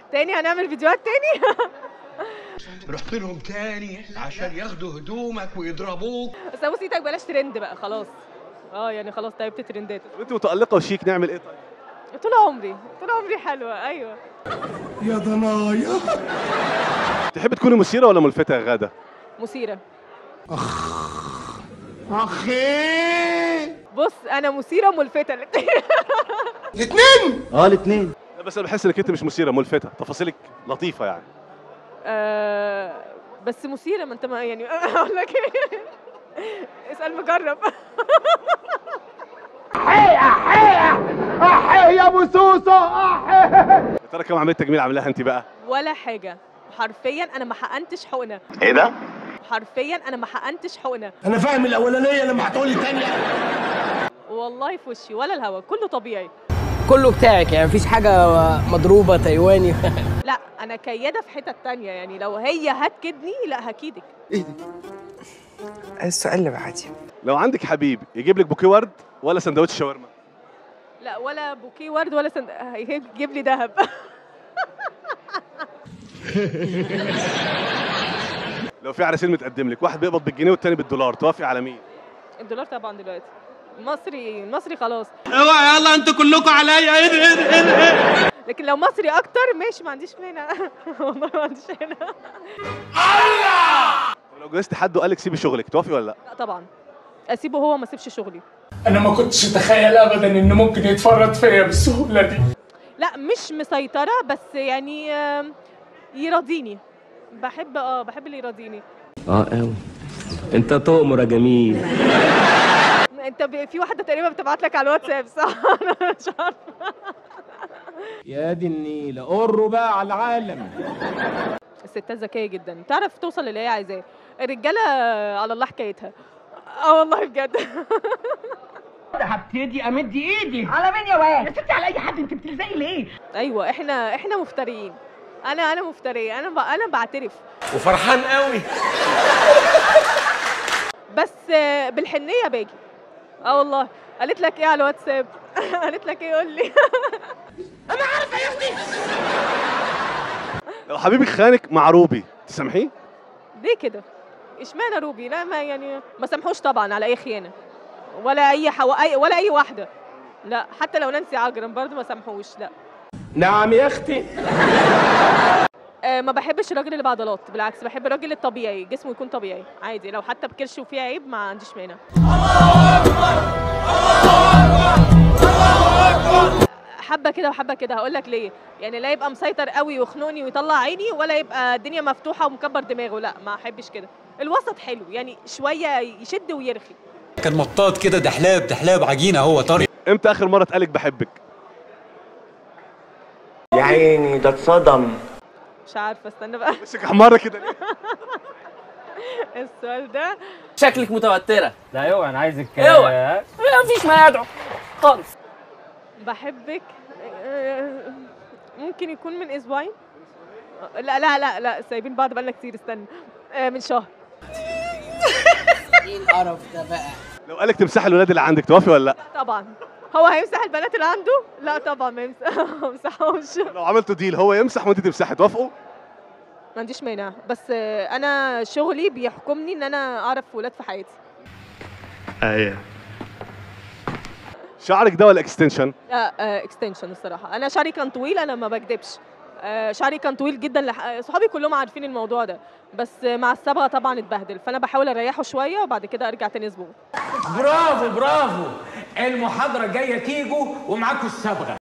تاني هنعمل فيديوهات تاني. رحت لهم تاني عشان ياخدوا هدومك ويضربوك. بس ابوس ايدك بلاش ترند بقى خلاص. يعني خلاص تعبت ترندات. وانت متألقة وشيك نعمل ايه طيب؟ طول عمري حلوه. ايوه يا ضنايا. تحب تكوني مثيرة ولا ملفتة يا غادة؟ مثيره. اخي بص انا مثيره وملفته الاتنين. الاثنين. الاثنين. لا بس انا بحس انك انت مش مثيرة، ملفتة، تفاصيلك لطيفة يعني. بس مثيره، ما انت ما يعني اقول لك ايه. اسال مجرب. احي يا ابو سوسو احي. يا ترى كم عملية تجميل عاملاها انت بقى؟ ولا حاجه حرفيا، انا ما حقنتش حقنه. ايه ده؟ حرفيا انا ما حقنتش حقنه. انا فاهم الاولانيه لما هتقولي ثانيه. والله في وشي ولا الهوا، كله طبيعي. كله بتاعك يعني، مفيش حاجه مضروبه تايواني. لا انا كياده في حتت تانية، يعني لو هي هتكدني لا هكيدك. ايه ده؟ السؤال اللي بعديه. لو عندك حبيب يجيب لك بوكيه ورد ولا سندوتش شاورما؟ لا ولا بوكيه ورد ولا هيجيب لي ذهب. لو في عريسين متقدم لك، واحد بيقبض بالجنيه والتاني بالدولار، توافقي على مين؟ الدولار طبعا دلوقتي. المصري خلاص. اوعى يلا انتوا كلكم عليا. ايه. لكن لو مصري اكتر ماشي، ما عنديش مانع. والله ما عنديش مانع. لو جوزت حد وقال لك سيبي شغلك، توافقي ولا لا؟ لا طبعا اسيبه هو، ما اسيبش شغلي. انا ما كنتش اتخيل ابدا انه ممكن يتفرط فيا بالسهوله دي. لا مش مسيطره، بس يعني يراضيني. بحب اللي يراضيني. قوي. انت تؤمر يا جميل. انت في واحده تقريبا بتبعت لك على الواتساب صح؟ انا مش عارفه. يا دي النيله قروا بقى على العالم. الستات ذكيه جدا، تعرف توصل للي هي عايزاه. الرجاله على الله حكايتها. والله بجد. هبتدي امد ايدي على مين يا واد؟ يا ستي على اي حد، انت بتلزقي ليه؟ ايوه احنا مفتريين. انا مفتريه، انا بعترف. وفرحان قوي. بس بالحنيه باجي. والله. قالت لك ايه على الواتساب؟ قالت لك ايه؟ قول لي. انا عارفه يا اختي. لو حبيبك خانك مع روبي تسامحيه؟ ليه كده؟ اشمعنى روبي؟ لا ما سامحوش طبعا على اي خيانه، ولا ولا اي واحده. لا حتى لو نانسي عجرم برضه ما سامحوش. لا. نعم يا اختي. ما بحبش الراجل اللي بعضلات، بالعكس بحب الراجل الطبيعي، جسمه يكون طبيعي عادي، لو حتى بكرش وفيه عيب ما عنديش مانع. حبه كده وحبه كده. هقول لك ليه. يعني لا يبقى مسيطر قوي ويخنقني ويطلع عيني، ولا يبقى الدنيا مفتوحه ومكبر دماغه. لا ما احبش كده. الوسط حلو، يعني شويه يشد ويرخي. كان مطاط كده، دحلاب عجينه، هو طري. امتى اخر مره اتقالك بحبك؟ يا عيني ده اتصدم. مش عارفه، استنى بقى. وشك احمر كده ليه؟ السؤال ده شكلك متوتره. لا اوعى، انا عايزك اوعى، مفيش ما يدعو خالص. بحبك ممكن يكون من اسبوعين. لا سايبين بعض بقالنا كتير. استنى. من شهر. ايه القرف ده بقى؟ لو قالك تمسحي الولاد اللي عندك، توافقي ولا لا؟ طبعا. هو هيمسح البنات اللي عنده؟ لا طبعا ما يمسحهمش. لو عملتوا ديل، هو يمسح وانت تمسحي، توافقوا؟ ما عنديش مانع، بس انا شغلي بيحكمني ان انا اعرف ولاد في حياتي. ايوه. شعرك ده ولا اكستنشن؟ لا اكستنشن الصراحه. انا شعري كان طويل، انا ما بكدبش. شعري كان طويل جدا. صحابي كلهم عارفين الموضوع ده، بس مع الصبغه طبعا اتبهدل، فانا بحاول اريحه شويه وبعد كده ارجع تاني اسبوع. برافو. المحاضره جايه تيجوا ومعاكوا الصبغه.